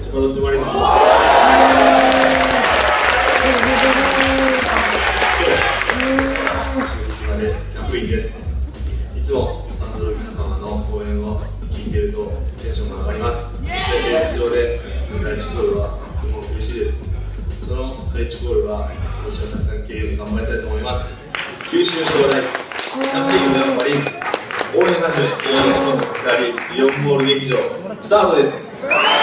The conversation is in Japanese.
千葉ロッテマリーンズの新島でキャンプインです。いつもスタンドの皆様の応援を聞いているとテンションが上がります。そしてベース上で第1コールはとても嬉しいです。その第1コールは今年はたくさん切れるように頑張りたいと思います。九州到来キャンプインのマリーンズ応援始め、栄養士のかかりイオンモール劇場スタートです。